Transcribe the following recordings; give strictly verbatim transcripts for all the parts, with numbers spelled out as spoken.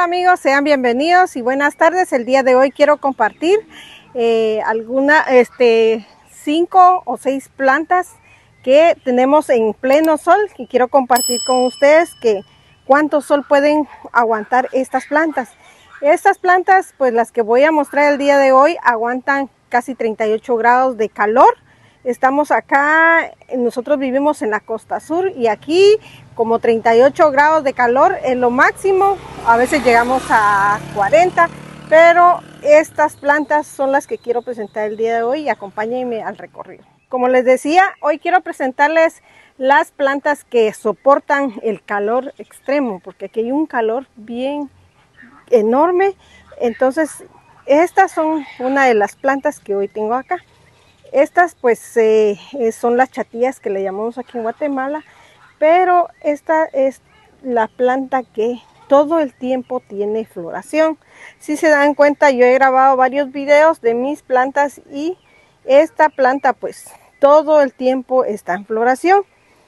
amigos, sean bienvenidos y buenas tardes. El día de hoy quiero compartir eh, alguna, este, cinco o seis plantas que tenemos en pleno sol y quiero compartir con ustedes que cuánto sol pueden aguantar estas plantas. Estas plantas, pues las que voy a mostrar el día de hoy, aguantan casi treinta y ocho grados de calor. Estamos acá, nosotros vivimos en la costa sur y aquí como treinta y ocho grados de calor es lo máximo, a veces llegamos a cuarenta, pero estas plantas son las que quiero presentar el día de hoy y acompáñenme al recorrido. Como les decía, hoy quiero presentarles las plantas que soportan el calor extremo, porque aquí hay un calor bien enorme. Entonces estas son una de las plantas que hoy tengo acá. Estas pues eh, son las chatillas que le llamamos aquí en Guatemala, pero esta es la planta que todo el tiempo tiene floración. Si se dan cuenta, yo he grabado varios videos de mis plantas y esta planta pues todo el tiempo está en floración.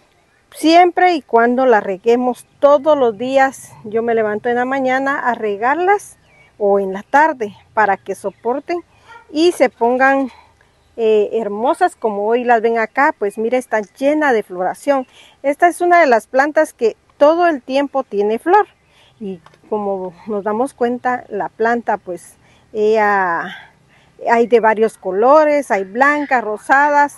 Siempre y cuando la reguemos todos los días, yo me levanto en la mañana a regarlas o en la tarde para que soporten y se pongan Eh, hermosas como hoy las ven acá. Pues mira, está llena de floración. Esta es una de las plantas que todo el tiempo tiene flor y como nos damos cuenta, la planta pues ella hay de varios colores, hay blancas, rosadas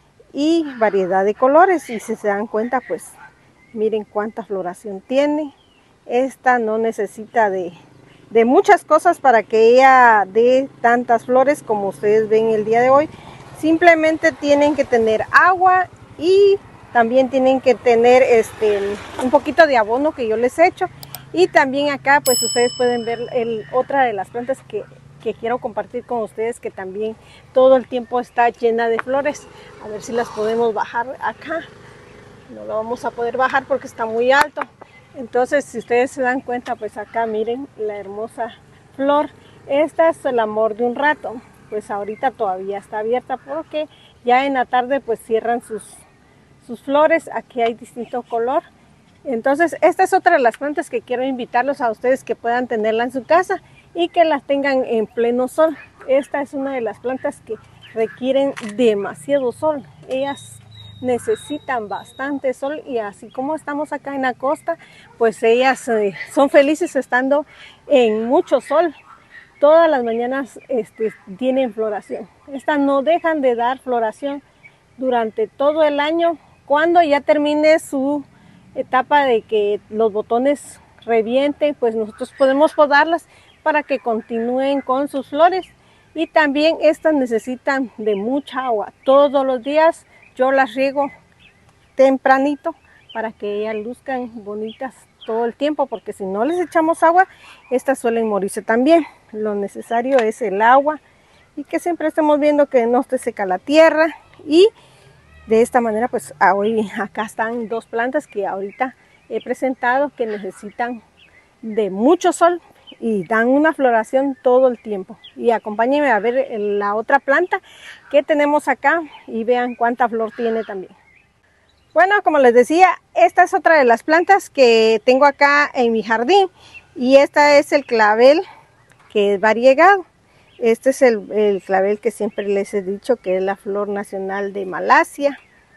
y variedad de colores, y si se dan cuenta pues miren cuánta floración tiene. Esta no necesita de de muchas cosas para que ella dé tantas flores como ustedes ven el día de hoy. Simplemente tienen que tener agua y también tienen que tener este un poquito de abono que yo les he hecho. Y también acá pues ustedes pueden ver el, otra de las plantas que, que quiero compartir con ustedes, que también todo el tiempo está llena de flores. A ver si las podemos bajar acá. No lo vamos a poder bajar porque está muy alto. Entonces, si ustedes se dan cuenta, pues acá miren la hermosa flor. Esta es el amor de un rato. Pues ahorita todavía está abierta porque ya en la tarde pues cierran sus, sus flores. Aquí hay distinto color. Entonces, esta es otra de las plantas que quiero invitarlos a ustedes que puedan tenerla en su casa y que las tengan en pleno sol. Esta es una de las plantas que requieren demasiado sol. Ellas necesitan bastante sol y así como estamos acá en la costa, pues ellas eh, son felices estando en mucho sol. Todas las mañanas este, tienen floración. Estas no dejan de dar floración durante todo el año. Cuando ya termine su etapa de que los botones revienten, pues nosotros podemos podarlas para que continúen con sus flores. Y también estas necesitan de mucha agua todos los días. Yo las riego tempranito para que ellas luzcan bonitas todo el tiempo, porque si no les echamos agua, estas suelen morirse también. Lo necesario es el agua y que siempre estemos viendo que no esté seca la tierra. Y de esta manera pues hoy acá están dos plantas que ahorita he presentado que necesitan de mucho sol y dan una floración todo el tiempo. Y acompáñenme a ver la otra planta que tenemos acá y vean cuánta flor tiene también. Bueno, como les decía, esta es otra de las plantas que tengo acá en mi jardín y esta es el clavel que es variegado. Este es el, el clavel que siempre les he dicho que es la flor nacional de Malasia.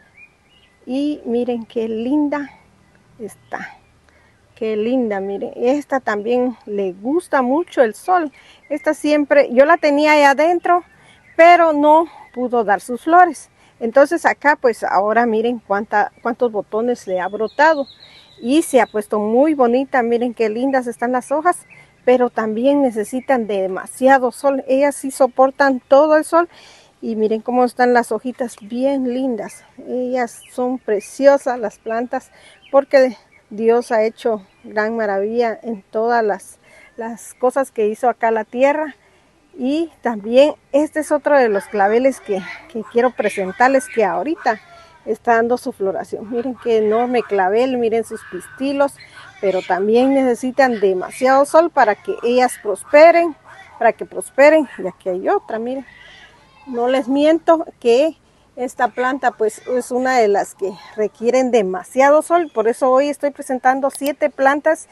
Y miren qué linda está. Qué linda, miren. Esta también le gusta mucho el sol. Esta siempre, yo la tenía ahí adentro, pero no pudo dar sus flores. Entonces acá pues ahora miren cuánta, cuántos botones le ha brotado. Y se ha puesto muy bonita. Miren qué lindas están las hojas, pero también necesitan de demasiado sol. Ellas sí soportan todo el sol. Y miren cómo están las hojitas bien lindas. Ellas son preciosas las plantas porque Dios ha hecho gran maravilla en todas las, las cosas que hizo acá la tierra. Y también este es otro de los claveles que, que quiero presentarles, que ahorita está dando su floración. Miren qué enorme clavel, miren sus pistilos, pero también necesitan demasiado sol para que ellas prosperen, para que prosperen. Y aquí hay otra, miren. No les miento que esta planta pues es una de las que requieren demasiado sol, por eso hoy estoy presentando siete plantas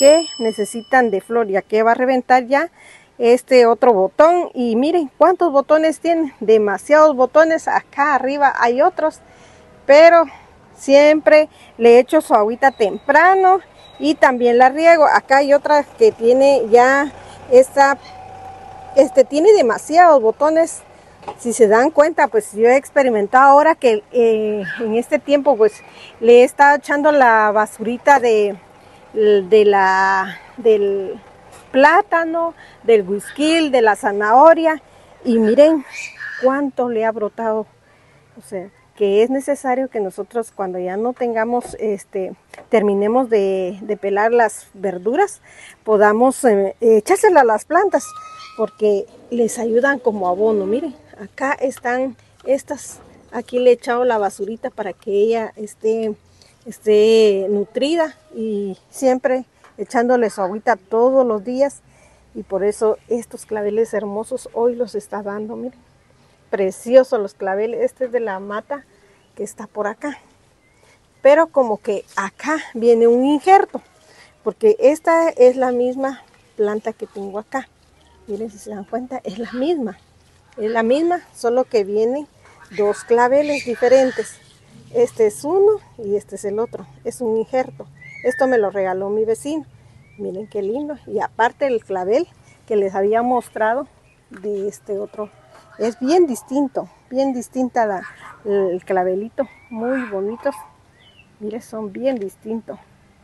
que necesitan de flor, ya que va a reventar ya este otro botón. Y miren cuántos botones tiene, demasiados botones. Acá arriba hay otros, pero siempre le echo su agüita temprano y también la riego. Acá hay otra que tiene ya esta, este tiene demasiados botones. Si se dan cuenta, pues yo he experimentado ahora que eh, en este tiempo pues le he estado echando la basurita de, de la, del plátano, del güisquil, de la zanahoria, y miren cuánto le ha brotado. O sea, que es necesario que nosotros cuando ya no tengamos, este, terminemos de, de pelar las verduras, podamos eh, echársela a las plantas, porque les ayudan como abono. Miren, acá están estas, aquí le he echado la basurita para que ella esté, esté nutrida, y siempre echándole su agüita todos los días, y por eso estos claveles hermosos hoy los está dando. Miren, preciosos los claveles. Este es de la mata que está por acá, pero como que acá viene un injerto, porque esta es la misma planta que tengo acá. Miren, si se dan cuenta, es la misma, es la misma, solo que vienen dos claveles diferentes. Este es uno y este es el otro, es un injerto. Esto me lo regaló mi vecino. Miren qué lindo. Y aparte el clavel que les había mostrado de este otro, es bien distinto, bien distinta la, el clavelito, muy bonitos. Miren, son bien distintos.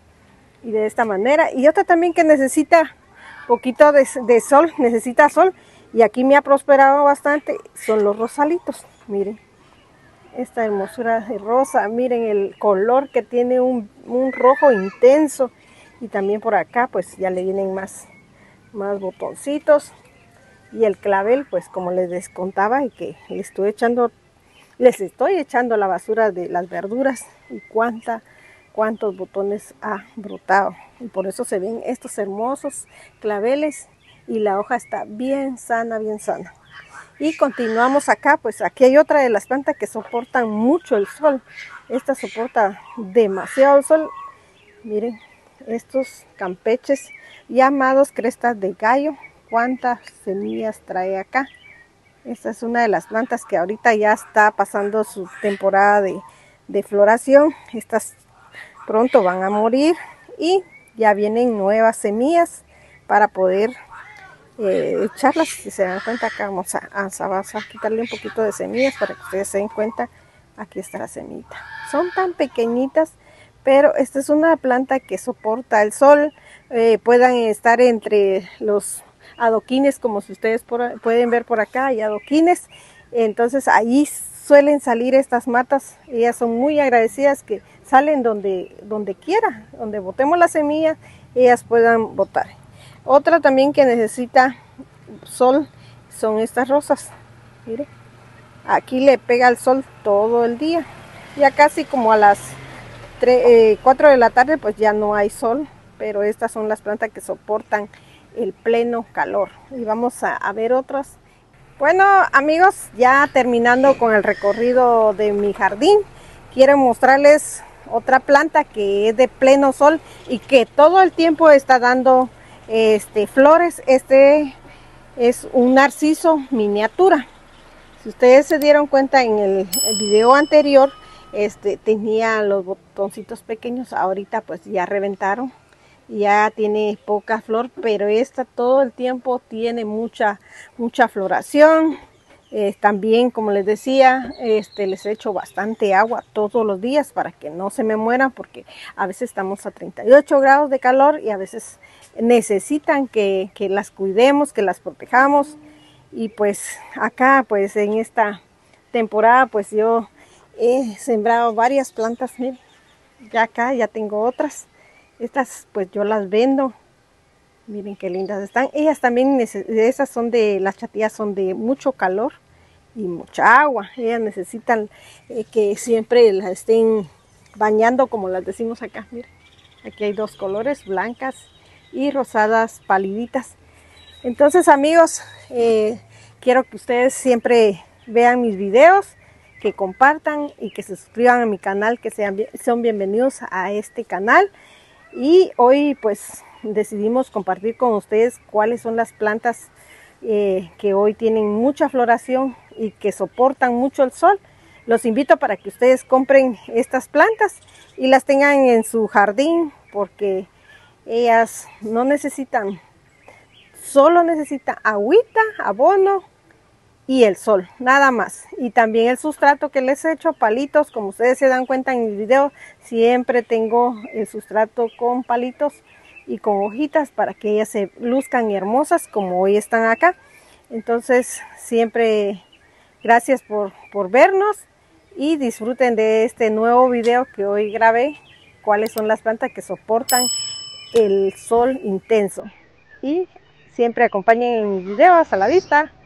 Y de esta manera. Y otra también que necesita poquito de, de sol, necesita sol, y aquí me ha prosperado bastante, son los rosalitos. Miren esta hermosura de rosa, miren el color que tiene, un, un rojo intenso. Y también por acá pues ya le vienen más, más botoncitos. Y el clavel, pues como les descontaba, y que les estoy echando, les estoy echando la basura de las verduras, y cuánta, cuántos botones ha brotado. Y por eso se ven estos hermosos claveles, y la hoja está bien sana, bien sana. Y continuamos acá, pues aquí hay otra de las plantas que soportan mucho el sol. Esta soporta demasiado el sol. Miren estos campeches llamados crestas de gallo. Cuántas semillas trae acá. Esta es una de las plantas que ahorita ya está pasando su temporada de, de floración. Estas pronto van a morir y ya vienen nuevas semillas para poder eh, echarlas. Si se dan cuenta, acá vamos a, a, vamos a quitarle un poquito de semillas para que ustedes se den cuenta. Aquí está la semillita. Son tan pequeñitas, pero esta es una planta que soporta el sol. Eh, puedan estar entre los adoquines, como si ustedes por, pueden ver por acá, hay adoquines. Entonces ahí suelen salir estas matas. Ellas son muy agradecidas que salen donde, donde quiera, donde botemos la semilla, ellas puedan botar. Otra también que necesita sol son estas rosas. Miren, aquí le pega el sol todo el día. Ya casi como a las cuatro de la tarde pues ya no hay sol, pero estas son las plantas que soportan el pleno calor. Y vamos a, a ver otras. Bueno amigos, ya terminando con el recorrido de mi jardín, quiero mostrarles otra planta que es de pleno sol y que todo el tiempo está dando este, flores. Este es un narciso miniatura. Si ustedes se dieron cuenta en el, el video anterior, este, tenía los botoncitos pequeños, ahorita pues ya reventaron. Ya tiene poca flor, pero esta todo el tiempo tiene mucha mucha floración. Eh, también, como les decía, este, les echo bastante agua todos los días para que no se me mueran, porque a veces estamos a treinta y ocho grados de calor y a veces necesitan que, que las cuidemos, que las protejamos. Y pues acá pues en esta temporada pues yo he sembrado varias plantas. Miren, ya acá ya tengo otras. Estas pues yo las vendo. Miren qué lindas están. Ellas también, esas son de, las chatillas son de mucho calor y mucha agua. Ellas necesitan eh, que siempre las estén bañando, como las decimos acá. Miren, aquí hay dos colores, blancas y rosadas paliditas. Entonces amigos, eh, quiero que ustedes siempre vean mis videos, que compartan y que se suscriban a mi canal, que sean, son bienvenidos a este canal. Y hoy pues decidimos compartir con ustedes cuáles son las plantas eh, que hoy tienen mucha floración y que soportan mucho el sol. Los invito para que ustedes compren estas plantas y las tengan en su jardín, porque ellas no necesitan, solo necesitan agüita, abono y el sol, nada más. Y también el sustrato que les he hecho, palitos, como ustedes se dan cuenta en el video, siempre tengo el sustrato con palitos y con hojitas para que ellas se luzcan hermosas como hoy están acá. Entonces siempre gracias por, por vernos y disfruten de este nuevo video que hoy grabé, cuáles son las plantas que soportan el sol intenso. Y siempre acompañen en mi video. Hasta la vista.